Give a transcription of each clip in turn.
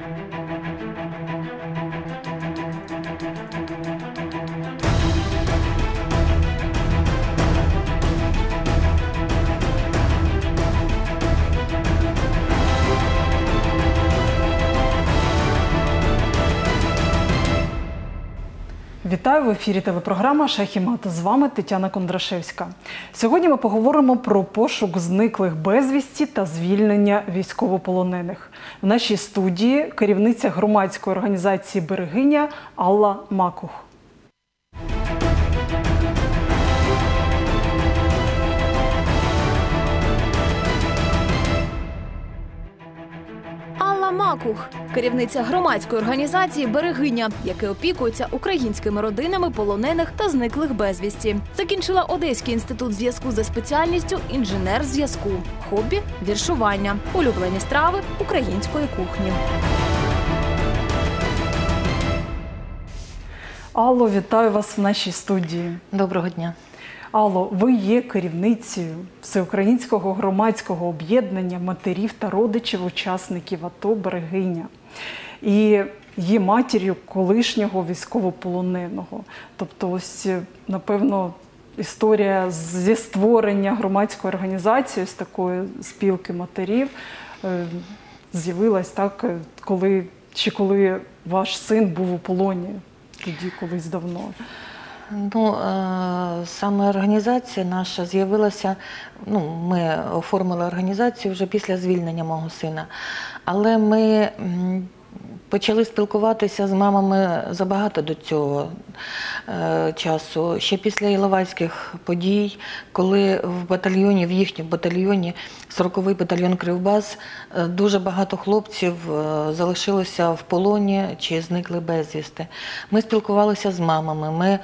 Вітаю, в ефірі телепрограма «Шах і мат». З вами Тетяна Кондрашевська. Сьогодні ми поговоримо про пошук зниклих безвісті та звільнення військовополонених. В нашій студії керівниця громадської організації «Берегиня» Алла Макух. Алла Макух – керівниця громадської організації «Берегиня», яка опікується українськими родинами полонених та зниклих безвісті. Закінчила Одеський інститут зв'язку за спеціальністю інженер зв'язку. Хобі – віршування. Улюблені страви української кухні. Алло, вітаю вас в нашій студії. Доброго дня. Алло, ви є керівницею Всеукраїнського громадського об'єднання матерів та родичів учасників АТО «Берегиня». І є матір'ю колишнього військовополоненого. Тобто ось, напевно, історія зі створення громадської організації, з такої спілки матерів, з'явилась так, коли ваш син був у полоні, тоді колись давно. Ну, саме організація наша з'явилася, ми оформили організацію вже після звільнення мого сина, але ми почали спілкуватися з мамами забагато до цього часу. Ще після Іловайських подій, коли в їхньому батальйоні, 40-й батальйон «Кривбас», дуже багато хлопців залишилося в полоні чи зникли безвісти. Ми спілкувалися з мамами, ми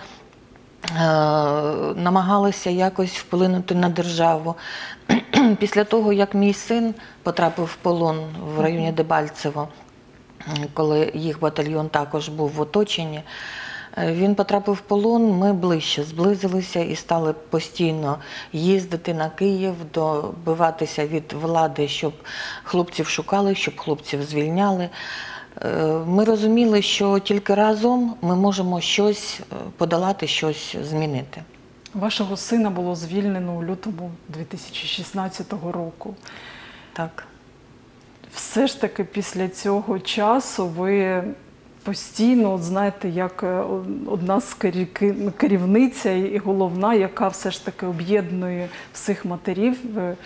намагалися якось вплинути на державу. Після того, як мій син потрапив в полон в районі Дебальцево, коли їх батальйон також був в оточенні, він потрапив в полон, ми ближче зблизилися і стали постійно їздити на Київ, добиватися від влади, щоб хлопців шукали, щоб хлопців звільняли. Ми розуміли, що тільки разом ми можемо щось подолати, щось змінити. Вашого сина було звільнено у лютому 2016 року. Так. Все ж таки після цього часу ви постійно, знаєте, як одна з керівниця і головна, яка все ж таки об'єднує всіх матерів,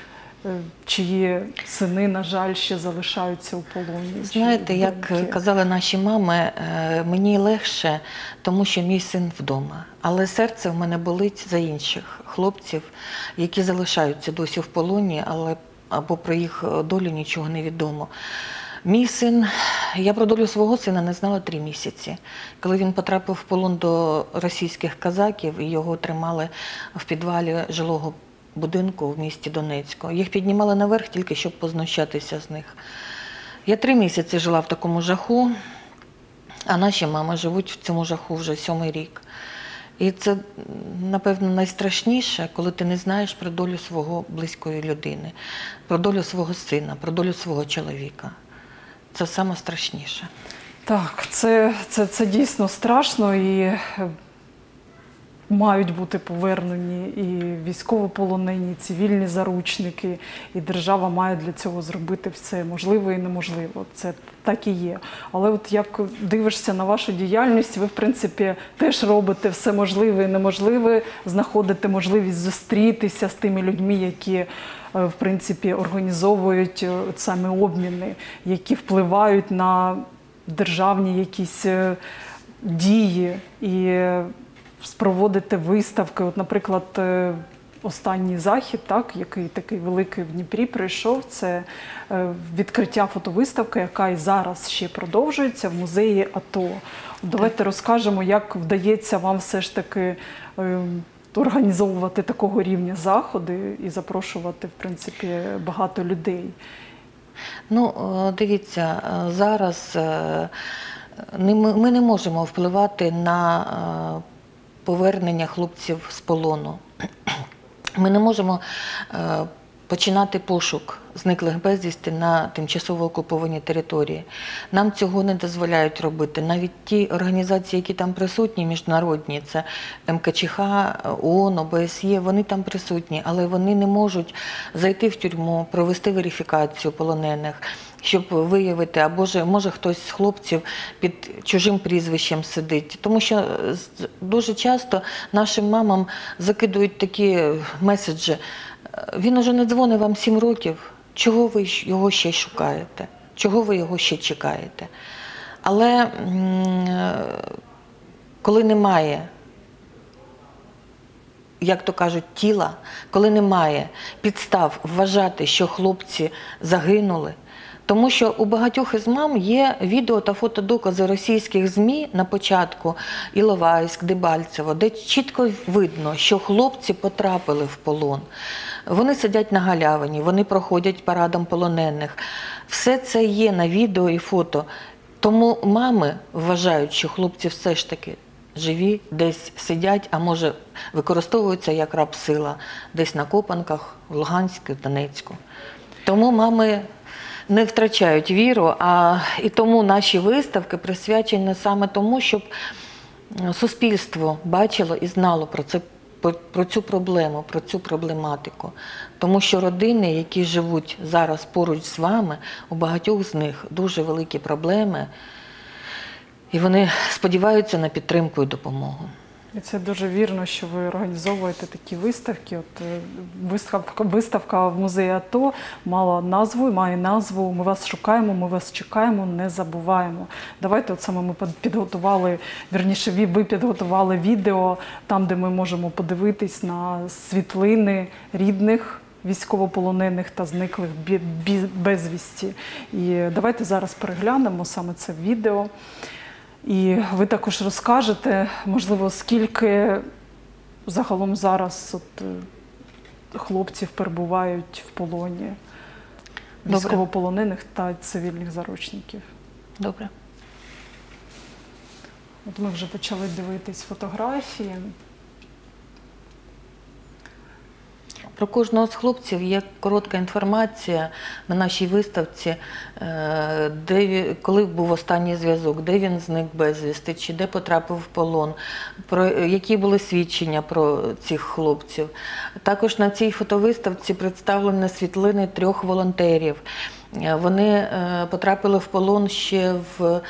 чиї сини, на жаль, ще залишаються у полоні. Знаєте, як казали наші мами, мені легше, тому що мій син вдома. Але серце в мене болить за інших хлопців, які залишаються досі в полоні, або про їх долю нічого не відомо. Мій син, я про долю свого сина не знала 3 місяці. Коли він потрапив в полон до російських казаків, і його тримали в підвалі жилого будинку в місті Донецьку. Їх піднімали наверх тільки, щоб познущатися з них. Я 3 місяці жила в такому жаху, а наші мами живуть в цьому жаху вже 7-й рік. І це, напевно, найстрашніше, коли ти не знаєш про долю свого близької людини, про долю свого сина, про долю свого чоловіка. Це найстрашніше. Так, це дійсно страшно, і мають бути повернені і військовополонені, і цивільні заручники, і держава має для цього зробити все можливе і неможливо. Це так і є. Але от як дивишся на вашу діяльність, ви, в принципі, теж робите все можливе і неможливе, знаходите можливість зустрітися з тими людьми, які, в принципі, організовують саме обміни, які впливають на державні якісь дії і спроводити виставки. От, наприклад, останній захід, який такий великий в Дніпрі прийшов, це відкриття фотовиставки, яка і зараз ще продовжується в музеї АТО. Давайте розкажемо, як вдається вам все ж таки організовувати такого рівня заходи і запрошувати, в принципі, багато людей. Ну, дивіться, зараз ми не можемо впливати на повернення хлопців з полону. Ми не можемо починати пошук зниклих безвісти на тимчасово окупованій території. Нам цього не дозволяють робити. Навіть ті організації, які там присутні, міжнародні, це МКЧХ, ООН, ОБСЄ, вони там присутні, але вони не можуть зайти в тюрму, провести верифікацію полонених, щоб виявити, або може хтось з хлопців під чужим прізвищем сидить. Тому що дуже часто нашим мамам закидують такі меседжі: він уже не дзвонить вам 7 років, чого ви його ще шукаєте, чого ви його ще чекаєте. Але коли немає, як то кажуть, тіла, коли немає підстав вважати, що хлопці загинули, тому що у багатьох із мам є відео та фотодокази російських ЗМІ на початку Іловайськ, Дебальцево, де чітко видно, що хлопці потрапили в полон. Вони сидять на галявині, вони проходять парадом полонених. Все це є на відео і фото. Тому мами вважають, що хлопці все ж таки живі, десь сидять, а може використовуються як рабсила, десь на Копанках, в Луганську, Донецьку. Тому мами не втрачають віру, і тому наші виставки присвячені саме тому, щоб суспільство бачило і знало про цю проблему, про цю проблематику. Тому що родини, які живуть зараз поруч з вами, у багатьох з них дуже великі проблеми, і вони сподіваються на підтримку і допомогу. І це дуже вірно, що ви організовуєте такі виставки. От виставка в музеї АТО має назву «Ми вас шукаємо, ми вас чекаємо, не забуваємо». Давайте от саме ми підготували, вірніше ви підготували відео, там, де ми можемо подивитись на світлини рідних військовополонених та зниклих безвісті. І давайте зараз переглянемо саме це відео. І ви також розкажете, можливо, скільки загалом зараз хлопців перебувають в полоні, військовополонених та цивільних заручників. Добре. От ми вже почали дивитись фотографії. Про кожного з хлопців є коротка інформація на нашій виставці, коли був останній зв'язок, де він зник безвісти, чи де потрапив в полон, які були свідчення про цих хлопців. Також на цій фотовиставці представлені світлини 3 волонтерів. Вони потрапили в полон ще в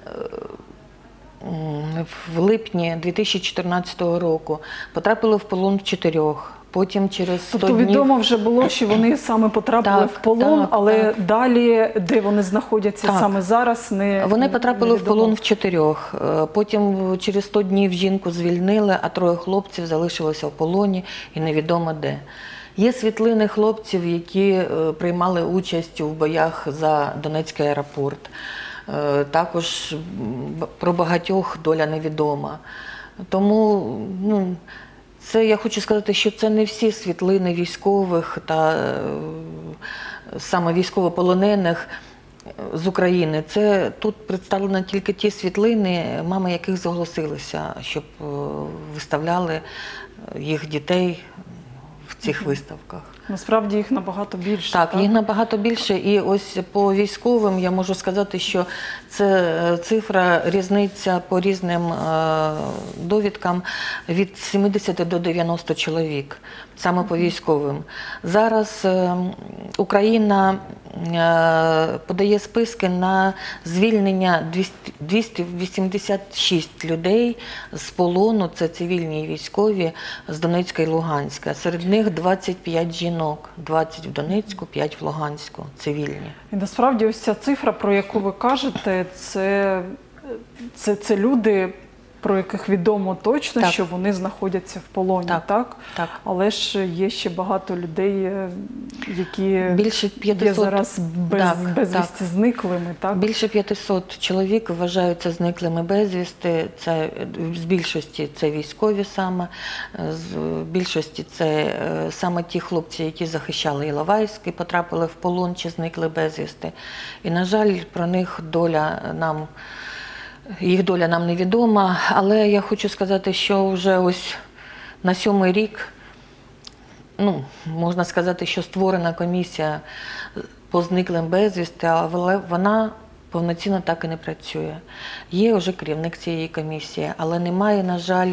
липні 2014 року, потрапили в полон в 4. Потім через 100 тобто відомо вже було, що вони саме потрапили в полон, але далі, де вони знаходяться саме зараз, не Вони потрапили в полон в 4. Потім через 100 днів жінку звільнили, а 3 хлопців залишилося в полоні і невідомо де. Є світлини хлопців, які приймали участь у боях за Донецький аеропорт. Також про багатьох доля невідома. Тому це, я хочу сказати, що це не всі світлини військових та саме військовополонених з України. Тут представлені тільки ті світлини, мами яких зголосилися, щоб виставляли їх дітей в цих виставках. Насправді їх набагато більше. Так, їх набагато більше. І ось по військовим я можу сказати, що це цифра різниця по різним довідкам від 70 до 90 чоловік, саме по військовим. Зараз Україна подає списки на звільнення 286 людей з полону, це цивільні і військові, з Донецька і Луганська. Серед них 25 жінок. 20 в Донецьку, 5 в Луганську, цивільні. І насправді ось ця цифра, про яку ви кажете, це люди, про яких відомо точно, що вони знаходяться в полоні, так? Так. Але ж є ще багато людей, які більше 500, є зараз безвісти зниклими, так? Більше 500 чоловік вважаються зниклими безвісти. Це з більшості це військові саме, з більшості це саме ті хлопці, які захищали Іловайськ і потрапили в полон чи зникли безвісти. І, на жаль, про них їх доля нам невідома, але я хочу сказати, що вже ось на 7-й рік можна сказати, що створена комісія по зниклим безвісти, але вона повноцінно так і не працює. Є вже керівник цієї комісії, але немає, на жаль,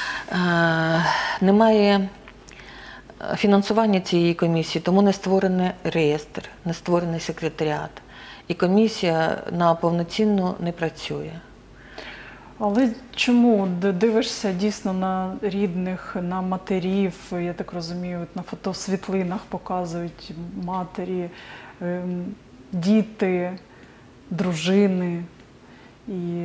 немає фінансування цієї комісії, тому не створений реєстр, не створений секретаріат. І комісія на повноцінно не працює. Але чому дивишся дійсно на рідних, на матерів, я так розумію, от на фотосвітлинах показують матері, діти, дружини. І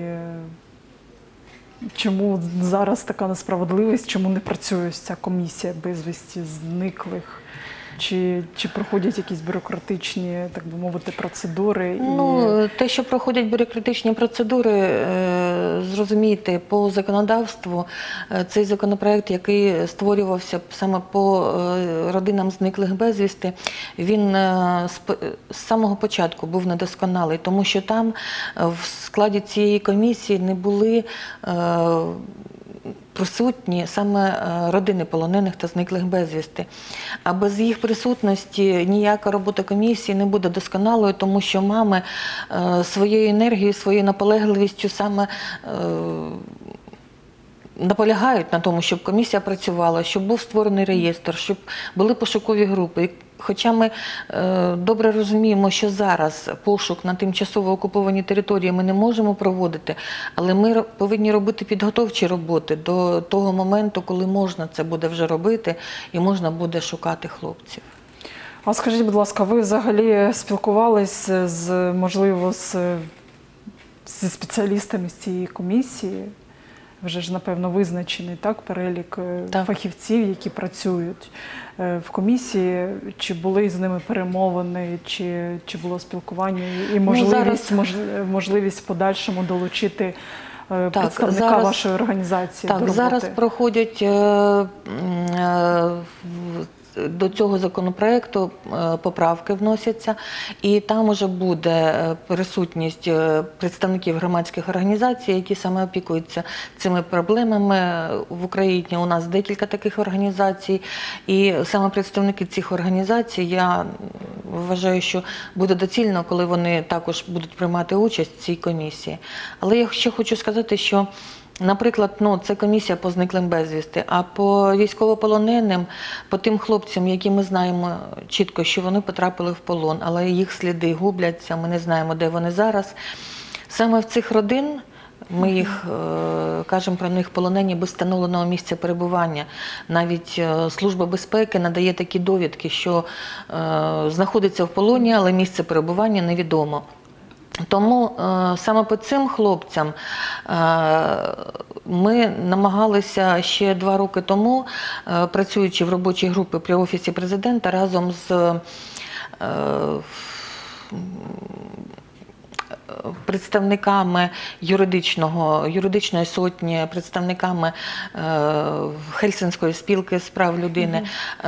чому зараз така несправедливість, чому не працює ця комісія безвісті зниклих? Чи проходять якісь бюрократичні, так би мовити, процедури? Те, що проходять бюрократичні процедури, зрозумійте, по законодавству цей законопроект, який створювався саме по родинам зниклих безвісти, він з самого початку був недосконалий, тому що там в складі цієї комісії не були присутні саме родини полонених та зниклих безвісти. А без їх присутності ніяка робота комісії не буде досконалою, тому що мами своєю енергією, своєю наполегливістю саме наполягають на тому, щоб комісія працювала, щоб був створений реєстр, щоб були пошукові групи. Хоча ми добре розуміємо, що зараз пошук на тимчасово окупованій території ми не можемо проводити, але ми повинні робити підготовчі роботи до того моменту, коли можна це буде вже робити і можна буде шукати хлопців. А скажіть, будь ласка, ви взагалі спілкувались можливо, зі спеціалістами з цієї комісії? Вже ж, напевно, визначений перелік фахівців, які працюють в комісії. Чи були з ними перемовини, чи було спілкування і можливість в подальшому долучити представника вашої організації до роботи? Зараз проходять до цього законопроекту поправки вносяться, і там уже буде присутність представників громадських організацій, які саме опікуються цими проблемами. В Україні у нас декілька таких організацій, і саме представники цих організацій, я вважаю, що буде доцільно, коли вони також будуть приймати участь в цій комісії. Але я ще хочу сказати, що наприклад, це комісія по зниклим безвісти, а по військовополоненим, по тим хлопцям, які ми знаємо чітко, що вони потрапили в полон, але їх сліди губляться, ми не знаємо, де вони зараз. Саме в цих родин ми їх кажемо про них полонені без встановленого місця перебування. Навіть Служба безпеки надає такі довідки, що знаходиться в полоні, але місце перебування невідомо. Тому саме по цим хлопцям ми намагалися ще 2 роки тому, працюючи в робочій групі при Офісі Президента, разом з представниками юридичної сотні, представниками Хельсинської спілки з прав людини,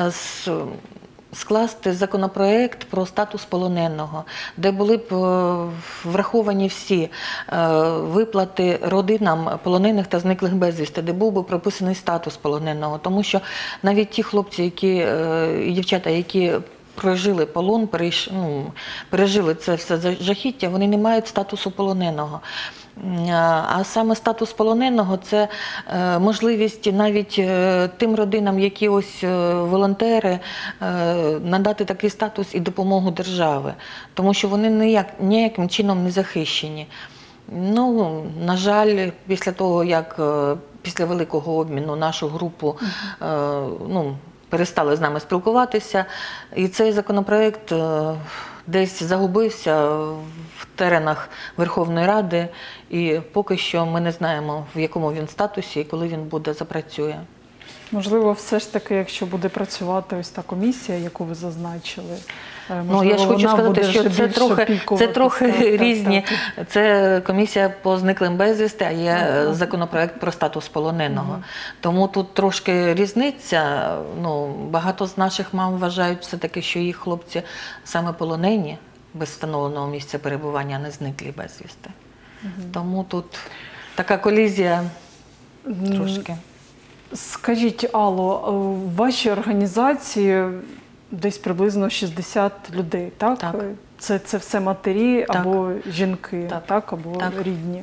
скласти законопроект про статус полоненого, де були б враховані всі виплати родинам полонених та зниклих безвісти, де був би прописаний статус полоненого. Тому що навіть ті хлопці і дівчата, які прожили полон, пережили це все жахіття, вони не мають статусу полоненого. А саме статус полоненого – це можливість навіть тим родинам, які ось волонтери, надати такий статус і допомогу держави. Тому що вони ніяким чином не захищені. На жаль, після того, як після великого обміну нашу групу перестали з нами спілкуватися, і цей законопроект десь загубився в теренах Верховної Ради, і поки що ми не знаємо, в якому він статусі і коли він запрацює. Можливо, все ж таки, якщо буде працювати ось та комісія, яку ви зазначили, я ж хочу сказати, що це трохи різні. Це комісія по зниклим безвісти, а є законопроект про статус полоненого. Тому тут трошки різниця. Багато з наших мам вважають все-таки, що їх хлопці саме полонені, без встановленого місця перебування, а не зниклі безвісти. Тому тут така колізія трошки. Скажіть, Алло, в вашій організації десь приблизно 60 людей, так? Так. Це все матері Так. або жінки, Так. так? Або Так. рідні.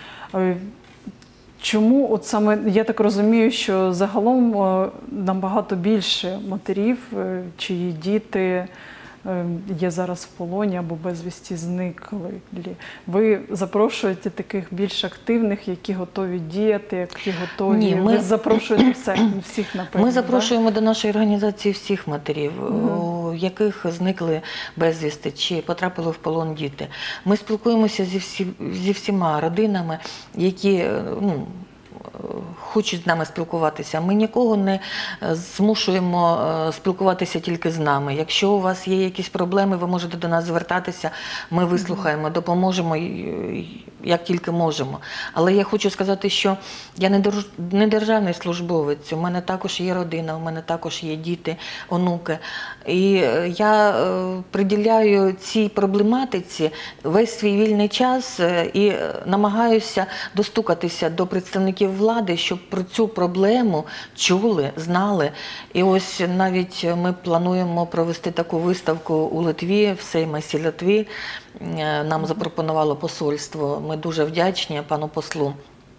Чому от саме, я так розумію, що загалом набагато більше матерів, чиї діти є зараз в полоні або безвісті зникли. Ви запрошуєте таких більш активних, які готові діяти, які готові... Ні, Ви запрошуєте всіх, напевно, Ми запрошуємо до нашої організації всіх матерів, у яких зникли безвісти чи потрапили в полон діти. Ми спілкуємося зі всіма родинами, які хочуть з нами спілкуватися. Ми нікого не змушуємо спілкуватися тільки з нами. Якщо у вас є якісь проблеми, ви можете до нас звертатися, ми вислухаємо, допоможемо, як тільки можемо. Але я хочу сказати, що я не державний службовець, у мене також є родина, у мене також є діти, онуки. І я приділяю цій проблематиці весь свій вільний час і намагаюся достукатися до представників влади, щоб про цю проблему чули, знали. І ось навіть ми плануємо провести таку виставку у Литві, в Сеймасі Литві. Нам запропонувало посольство. Ми дуже вдячні пану послу.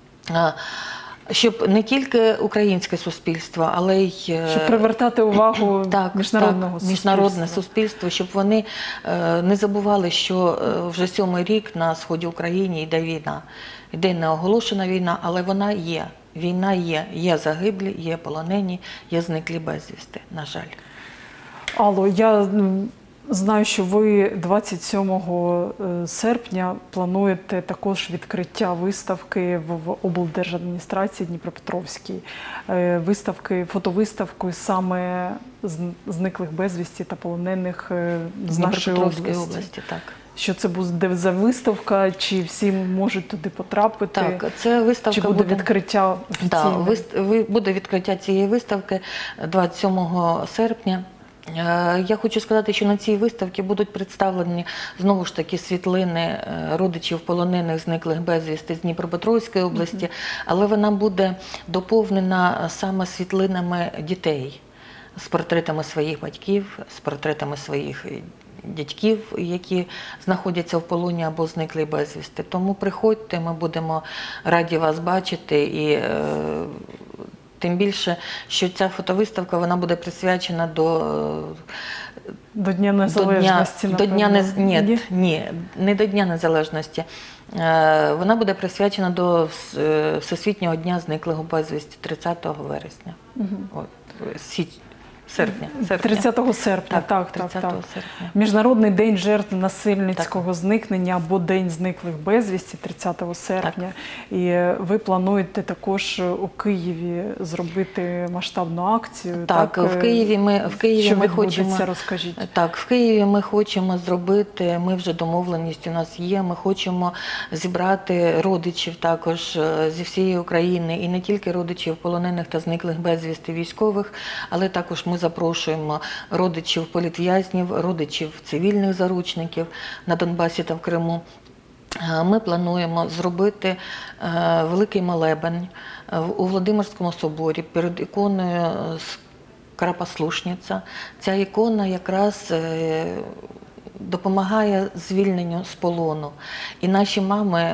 Щоб не тільки українське суспільство, але й щоб привертати увагу міжнародне суспільство, щоб вони не забували, що вже 7-й рік на сході України йде війна. Йде неоголошена війна, але вона є. Війна є. Є загиблі, є полонені, є зниклі безвісти, на жаль. Алло, я знаю, що ви 27 серпня плануєте також відкриття виставки в облдержадміністрації Дніпропетровській. Фотовиставку саме зниклих безвісті та полонених з нашої області. Так. Що це буде за виставка, чи всі можуть туди потрапити? Так, це виставка чи буде відкриття офіційне? Так, буде відкриття цієї виставки 27 серпня. Я хочу сказати, що на цій виставці будуть представлені знову ж таки світлини родичів полонених, зниклих безвісти з Дніпропетровської області, але вона буде доповнена саме світлинами дітей, з портретами своїх батьків, з портретами своїх дядьків, які знаходяться в полоні або зникли безвісти. Тому приходьте, ми будемо раді вас бачити. І тим більше, що ця фотовиставка вона буде присвячена до Дня Незалежності, Ні, не до Дня Незалежності. Вона буде присвячена до Всесвітнього дня зниклого безвісті 30 вересня. Серпня. 30 серпня, так. Серпня. Міжнародний день жертв насильницького зникнення або День зниклих безвісті 30 серпня. Так. І ви плануєте також у Києві зробити масштабну акцію. Так, в Києві ми хочемо. Розкажіть. Так, в Києві ми хочемо зробити, ми вже домовленість у нас є, ми хочемо зібрати родичів також зі всієї України, і не тільки родичів полонених та зниклих безвісти військових, але також ми запрошуємо родичів політв'язнів, родичів цивільних заручників на Донбасі та в Криму. Ми плануємо зробити великий молебень у Володимирському соборі перед іконою Скоропослушниця. Ця ікона якраз допомагає звільненню з полону. І наші мами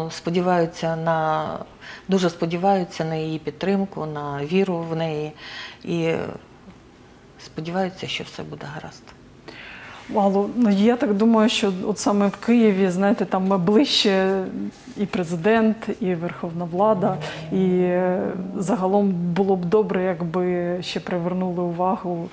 дуже сподіваються на її підтримку, на віру в неї. І сподіваються, що все буде гаразд. Алло, я так думаю, що от саме в Києві, знаєте, там ближче і президент, і Верховна Влада, і загалом було б добре, якби ще привернули увагу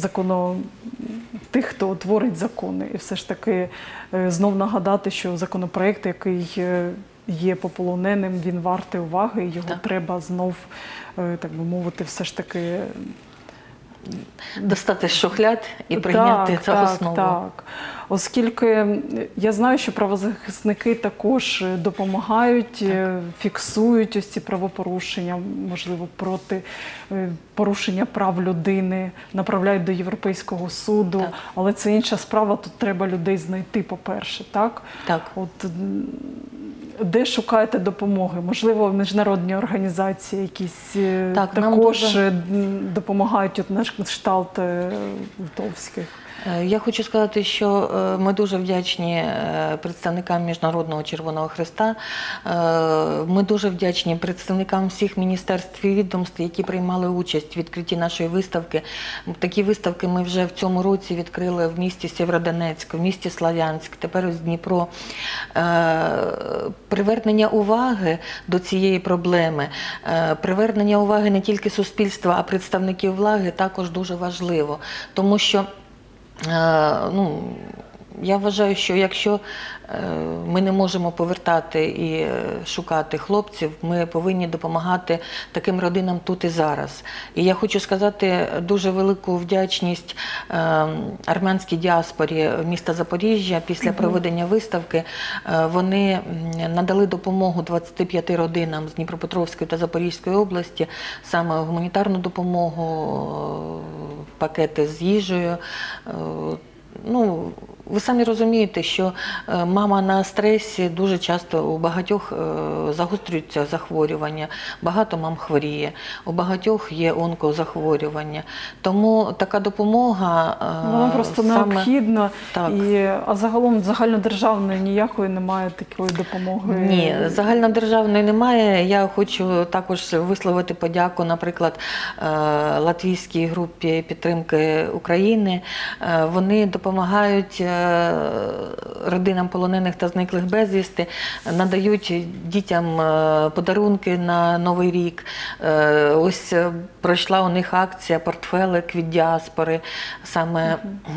тих, хто творить закони. І все ж таки знов нагадати, що законопроект, який є по полоненим, він вартий уваги, і його треба знов, так би мовити, все ж таки достати з шухляд і прийняти за основу. Так. Оскільки я знаю, що правозахисники також допомагають, фіксують ось ці правопорушення, можливо, проти порушення прав людини, направляють до Європейського суду, але це інша справа, тут треба людей знайти, по-перше, так? Так. От, де шукаєте допомоги? Можливо, міжнародні організації якісь Так, нам також дуже- допомагають от на кшталт литовських? Я хочу сказати, що ми дуже вдячні представникам Міжнародного Червоного Хреста, ми дуже вдячні представникам всіх міністерств і відомств, які приймали участь у відкритті нашої виставки. Такі виставки ми вже в цьому році відкрили в місті Сєвєродонецьк, в місті Слов'янськ, тепер ось Дніпро. Привернення уваги до цієї проблеми, привернення уваги не тільки суспільства, а представників влади також дуже важливо, тому що я вважаю, що якщо ми не можемо повертати і шукати хлопців, ми повинні допомагати таким родинам тут і зараз. І я хочу сказати дуже велику вдячність армянській діаспорі міста Запоріжжя. Після проведення виставки вони надали допомогу 25 родинам з Дніпропетровської та Запорізької області, саме гуманітарну допомогу, пакети з їжею. Ви самі розумієте, що мама на стресі, дуже часто у багатьох загострюються захворювання, багато мам хворіє, у багатьох є онкозахворювання. Тому така допомога вона просто необхідна, Так. а загалом загальнодержавної ніякої немає такої допомоги? Ні, загальнодержавної немає. Я хочу також висловити подяку, наприклад, латвійській групі підтримки України. Вони допомагають родинам полонених та зниклих безвісти, надають дітям подарунки на Новий рік. Ось пройшла у них акція «Портфелик від діаспори». Саме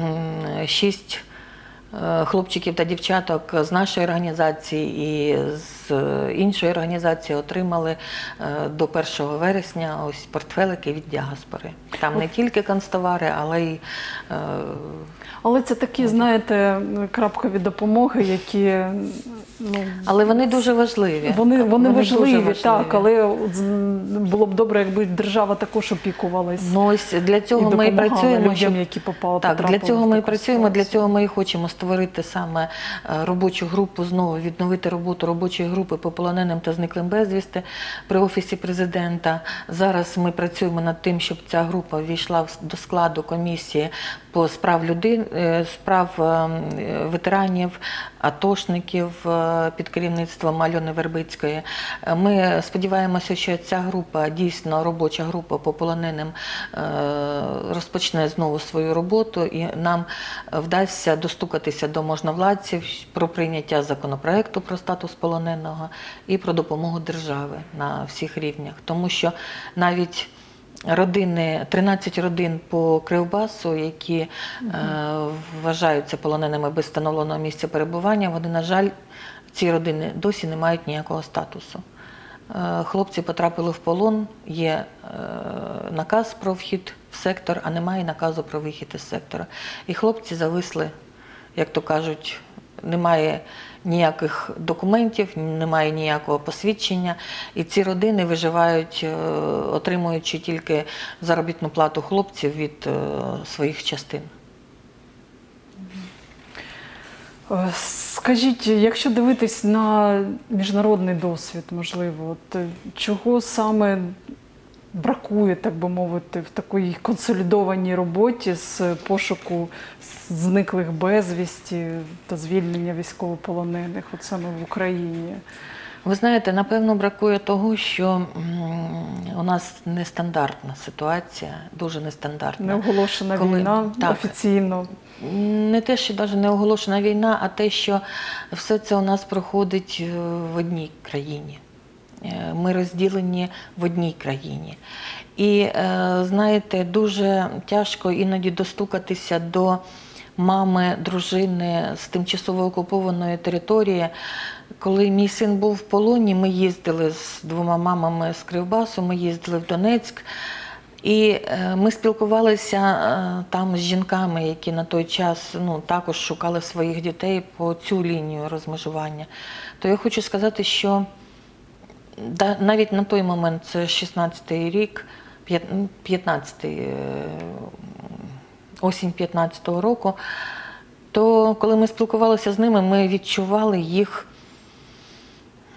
6 хлопчиків та дівчаток з нашої організації і з іншої організації отримали до 1 вересня ось портфелики від діаспори. Там не тільки канцтовари, але й... Але це такі, знаєте, крапкові допомоги, які... Але вони дуже важливі. Вони дуже важливі, так, але було б добре, якби держава також опікувалась. Ось для цього ми і працюємо, людям, які потрапили для цього ми і в таку працюємо, для ситуацію. цього ми і хочемо створити саме робочу групу, знову відновити роботу робочої групи по полоненим та зниклим безвісти при Офісі Президента. Зараз ми працюємо над тим, щоб ця група ввійшла до складу комісії по справ ветеранів, атошників під керівництвом Альони Вербицької. Ми сподіваємося, що ця група, дійсно робоча група по полоненим, розпочне знову свою роботу і нам вдасться достукатися до можновладців про прийняття законопроекту про статус полоненого і про допомогу держави на всіх рівнях. Тому що навіть 13 родин по Кривбасу, які вважаються полоненими без встановленого місця перебування, вони, на жаль, ці родини досі не мають ніякого статусу. Хлопці потрапили в полон, є наказ про вхід в сектор, а немає наказу про вихід із сектора. І хлопці зависли, як то кажуть, немає ніяких документів, немає ніякого посвідчення. І ці родини виживають, отримуючи тільки заробітну плату хлопців від своїх частин. Скажіть, якщо дивитись на міжнародний досвід, можливо, от чого саме бракує, так би мовити, в такій консолідованій роботі з пошуку зниклих безвісті та звільнення військовополонених, от саме в Україні? Ви знаєте, напевно, бракує того, що у нас нестандартна ситуація, дуже нестандартна. Не оголошена війна офіційно. Не те, що навіть не оголошена війна, а те, що все це у нас проходить в одній країні. Ми розділені в одній країні. І, знаєте, дуже тяжко іноді достукатися до мами, дружини з тимчасово окупованої території. Коли мій син був в полоні, ми їздили з 2 мамами з Кривбасу, ми їздили в Донецьк. І ми спілкувалися там з жінками, які на той час також шукали своїх дітей по цю лінію розмежування. То я хочу сказати, що навіть на той момент, це 16-й рік, осінь 15-го року, то коли ми спілкувалися з ними, ми відчували їх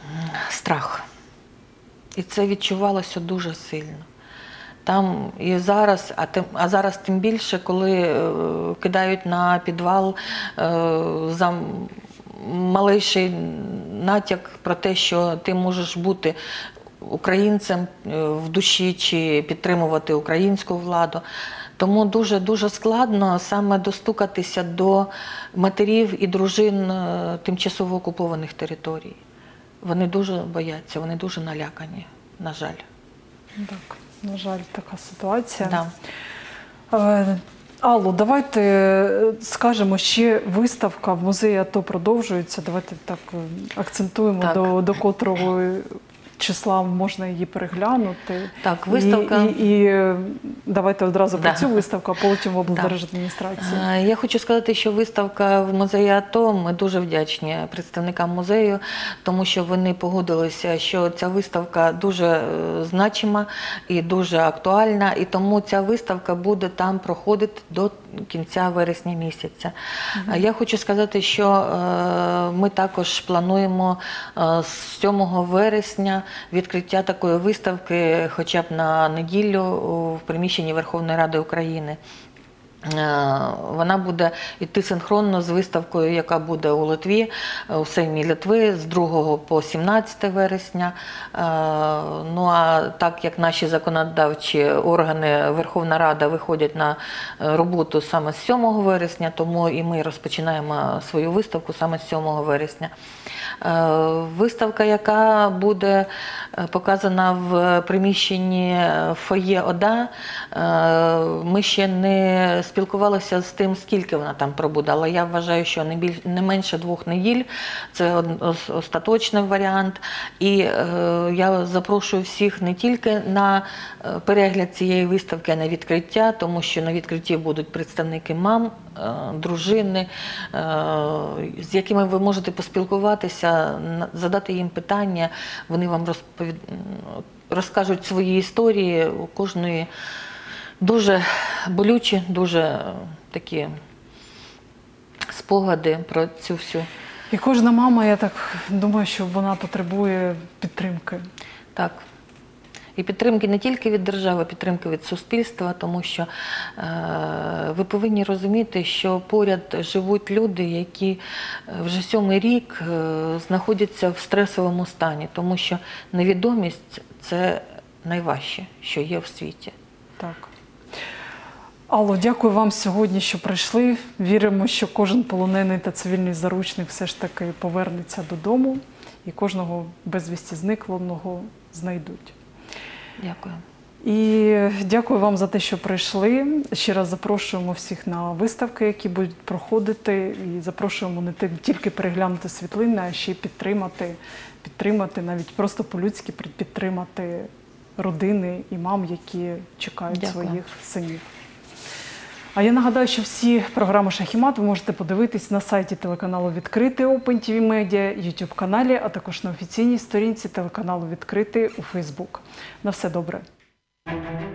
страх. І це відчувалося дуже сильно. Там і зараз, а зараз тим більше, коли кидають на підвал за малейший натяк про те, що ти можеш бути українцем в душі чи підтримувати українську владу. Тому дуже складно саме достукатися до матерів і дружин тимчасово окупованих територій. Вони дуже бояться, вони дуже налякані, на жаль. Так, на жаль, така ситуація. Да. Алло, давайте скажемо, ще виставка в музеї АТО продовжується. Давайте так акцентуємо, Так. до котрого числа можна її переглянути. Так, виставка. І давайте одразу про Да. цю виставку, а потім в облдержадміністрації. Я хочу сказати, що виставка в музеї АТО, ми дуже вдячні представникам музею, тому що вони погодилися, що ця виставка дуже значима і дуже актуальна, і тому ця виставка буде там проходити до кінця вересня місяця. Я хочу сказати, що ми також плануємо з 7 вересня відкриття такої виставки хоча б на неділю в приміщенні Верховної Ради України. Вона буде йти синхронно з виставкою, яка буде у Литві, у Сеймі Литви з 2 по 17 вересня. Ну а так як наші законодавчі органи, Верховна Рада виходять на роботу саме з 7 вересня, тому і ми розпочинаємо свою виставку саме з 7 вересня. Виставка, яка буде показана в приміщенні фоє ОДА, ми ще не спілкувалися з тим, скільки вона там пробуде, але я вважаю, що не менше 2 неділь – це остаточний варіант. І я запрошую всіх не тільки на перегляд цієї виставки, а на відкриття, тому що на відкритті будуть представники мам, дружини, з якими ви можете поспілкуватися, задати їм питання, вони вам розкажуть свої історії, у кожної дуже болючі, дуже такі спогади про цю всю. І кожна мама, я так думаю, що вона потребує підтримки. Так. І підтримки не тільки від держави, а підтримки від суспільства, тому що ви повинні розуміти, що поряд живуть люди, які вже 7-й рік знаходяться в стресовому стані, тому що невідомість – це найважче, що є в світі. Так. Алло, дякую вам сьогодні, що прийшли. Віримо, що кожен полонений та цивільний заручник все ж таки повернеться додому і кожного безвісті зниклого знайдуть. Дякую. І дякую вам за те, що прийшли. Ще раз запрошуємо всіх на виставки, які будуть проходити. І запрошуємо не тільки переглянути світлини, а ще й підтримати, навіть просто по-людськи підтримати родини і мам, які чекають своїх синів. А я нагадаю, що всі програми «Шахімат» ви можете подивитись на сайті телеканалу «Відкритий» Open TV Media, YouTube-каналі, а також на офіційній сторінці телеканалу «Відкритий» у Facebook. На все добре.